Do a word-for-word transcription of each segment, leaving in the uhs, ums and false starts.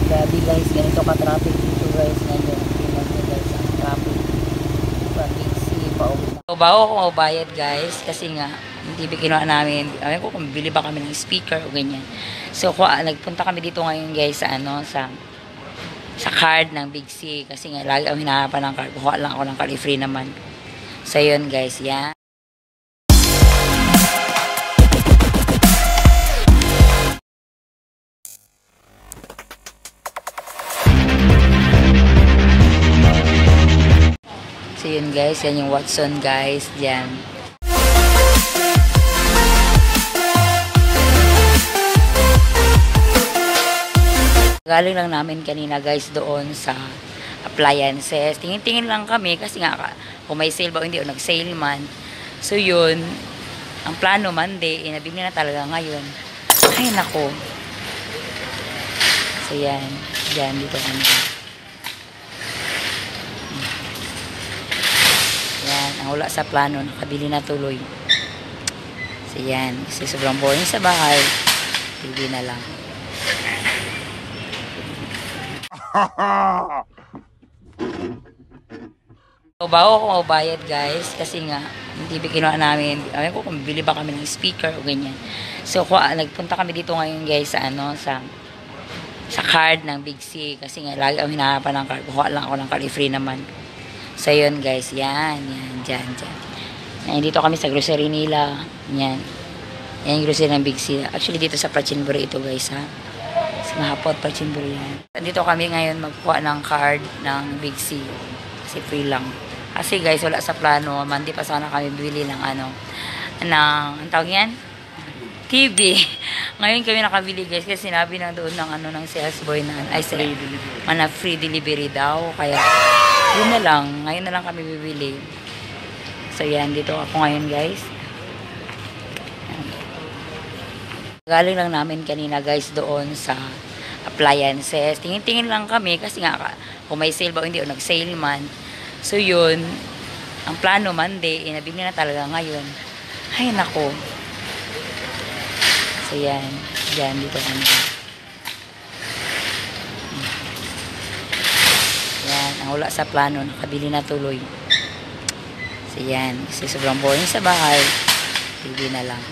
Grabe guys, ganito ka-traffic dito guys ngayon. Tingnan nyo guys ang traffic. From Big C, pauwi na. So, bago ako mabayad guys, kasi nga, hindi ba kinuha namin, alam ko kung bili ba kami ng speaker o ganyan. So, kuha, nagpunta kami dito ngayon guys sa ano, sa sa card ng Big C. Kasi nga, lagi ako hinahanapan ng card. Kuha lang ako ng card, free naman. So, yun guys, yan. So yun guys, yan yung Watson guys, dyan. Galing lang namin kanina guys doon sa appliances. Tingin-tingin lang kami kasi nga kung may sale ba o hindi o nag-sale man. So yun, ang plano Monday, eh, nabili na talaga ngayon. Ay nako. So yan, dyan dito kami. Yan, ang wala sa plano, nakabili na tuloy. So yan, kasi sobrang boring sa bahay, bili na lang. So, bago ako mabayad guys, kasi nga, hindi ba kinuha namin, alam ko kung bili ba kami ng speaker o ganyan. So, kuha, nagpunta kami dito ngayon guys sa ano, sa sa card ng Big C, kasi nga, lagi ako hinahanapan ng card. Kuha lang ako ng card, free naman. So, yun guys, yan, yan, dyan, dyan. Yan, dito kami sa grocery nila. Yan. Yan yung grocery ng Big C. Actually, dito sa Prachinbury ito guys, ha. Sa Mahapot, Prachinbury yan. Dito kami ngayon magkuha ng card ng Big C. Kasi free lang. Kasi guys, wala sa plano. Monday pa sana kami bibili ng ano, ng, ang tawag yan? T V. Ngayon kami nakabili guys, kasi sinabi na doon ng ano, ng sales boy na, ay, say, mana free delivery daw. Kaya, yun na lang. Ngayon na lang kami bibili. So, yan. Dito ako ngayon, guys. Yan. Galing lang namin kanina, guys, doon sa appliances. Tingin-tingin lang kami kasi nga, kung may sale ba o hindi o nag-sale man. So, yun. Ang plano Monday, eh, nabili na talaga ngayon. Ay, nako. So, yan. Yan. Dito kami. Yan, ang wala sa plano, nakabili na tuloy. So yan, kasi sobrang boring sa bahay, bili na lang.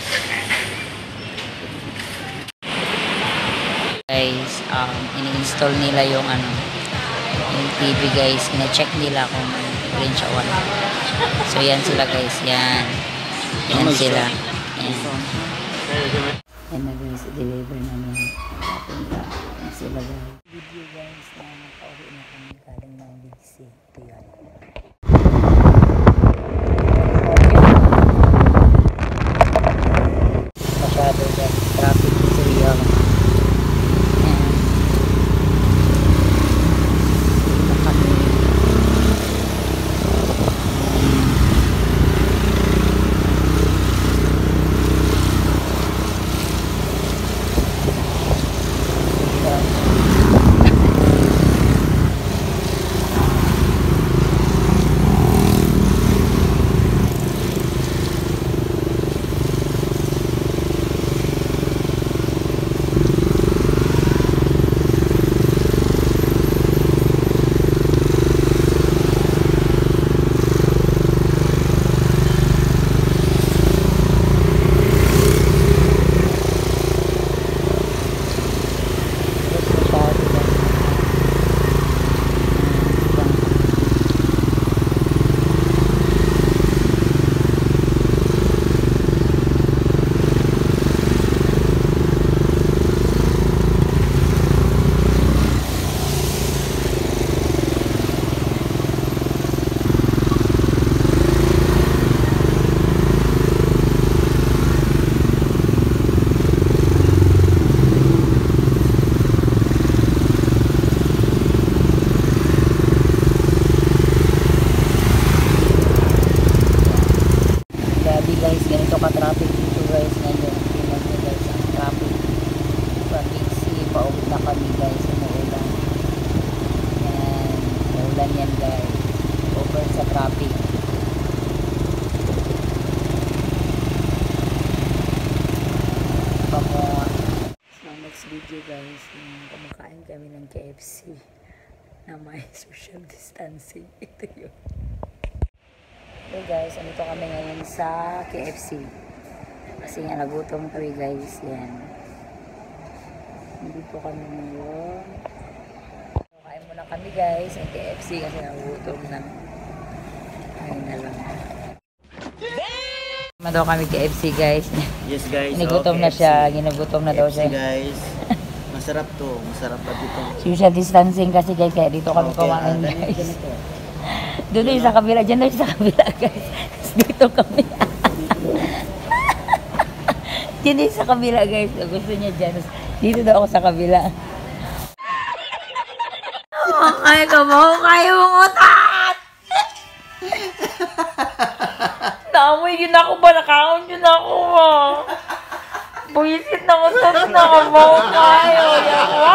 Guys, um, ini-install nila yung ano, yung T V guys, ina-check nila kung green siya wala. So yan sila guys, yan. Yan sila. Yan. Yan na guys, i-deliver namin. Yan sila guys. Video guys, na nakauwi na kami galing ng Big C. Ito yan. Masyado guys, traffic sa Rio. Ayan. Kumain kami ng K F C na may social distancing. Ito yun. Okay guys, andito kami ngayon sa K F C. Kasi nga nagutom kami guys. Yan. Andito kami ngayon. Kain muna kami guys ng K F C kasi nagutom na. Kain na lang. Madaw kami K F C guys. Yes guys. Ginagutom oh, na siya. Ginugutom na daw K F C siya. guys. Masarap to. Masarap pa dito. Social distancing kasi guys. Kaya dito kami Okay, kumain ah, guys. Doon din sa kabila. Diyan doon sa kabila guys. Dito kami. Diyan din sa kabila guys. Gusto niya dyan. Dito daw ako sa kabila. Okay ka mo. Kaya mong utat! Naamoy yun ako ba? Nakaon yun ako ba? Buisit na utot na ako mo kayo. Yawa!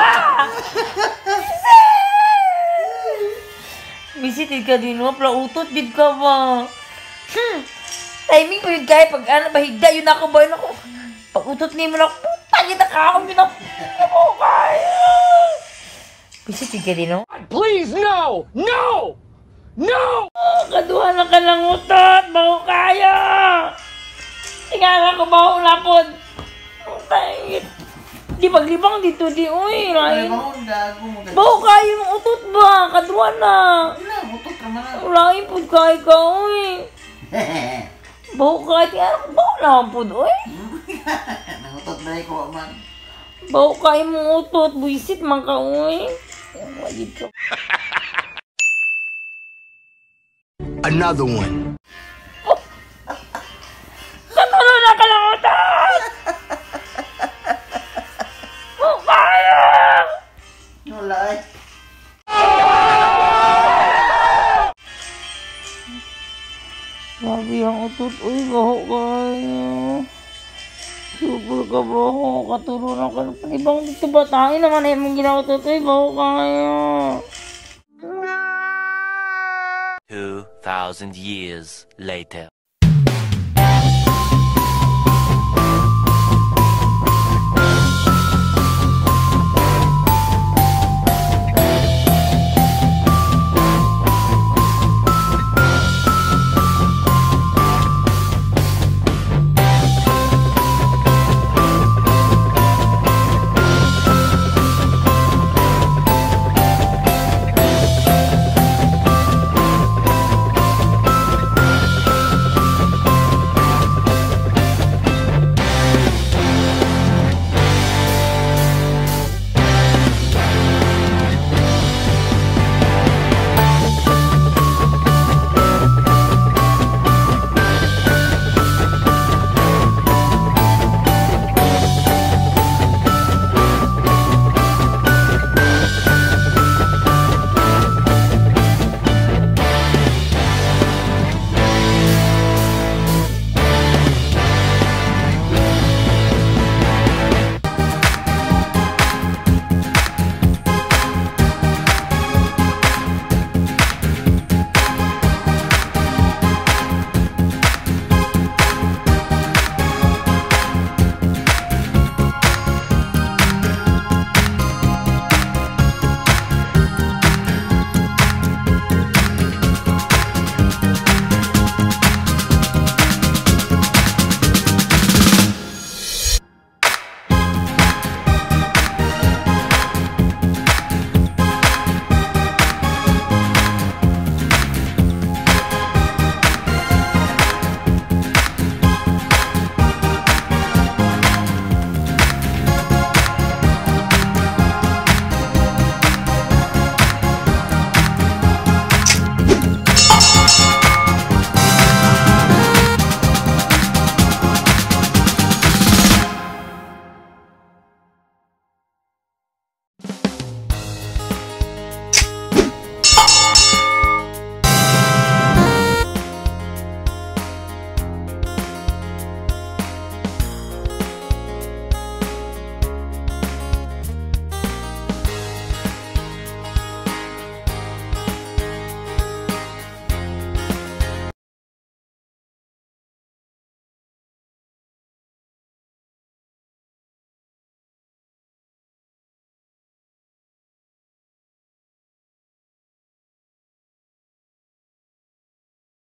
Bisit ka din mo. Plautot din ka ba? Hmm. Timing ko yun kaya pag ano, bahigda yun ako ba? Yun ako. Pag utot niyo mo na ako. Puta, nakaon yun ako. Ako kayo. Bisit ka din mo. Please, no! No! No! Oh, kaduha na ka lang utot. Bago kayo. Tingala ko bago lapod. Tay, di paglibang dito di uy. Lain. Bago kayo ng utot ba? Kaduha na. Lain po kayo ka uy. Bago kayo. Tingala ko bago naman po uy. Nangutot na ko man. Bago kayo mong utot. Buisit man ka uy. Wajib ko. Another one. Katulo na ka lang utot! Oh, kaya! Wala eh. Grabe ang utot. Uy, baho kayo. Super ka baho. Katulo na ka lang. Ibang dito ba tayo naman na yung ginautot. Uy, baho kayo. Two thousand years later.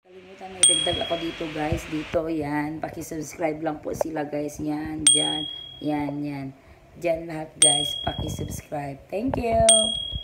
Kalimutan may dagdag ako dito guys. Dito, yan. Paki-subscribe lang po sila guys. Yan, dyan. Yan, yan. Dyan lahat guys. Paki-subscribe. Thank you.